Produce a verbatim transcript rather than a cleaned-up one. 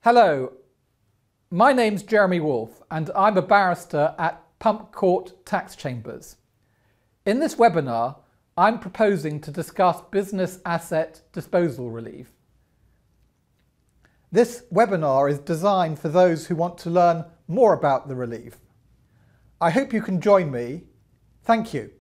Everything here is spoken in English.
Hello, my name's Jeremy Wolfe and I'm a barrister at Pump Court Tax Chambers. In this webinar, I'm proposing to discuss business asset disposal relief. This webinar is designed for those who want to learn more about the relief. I hope you can join me. Thank you.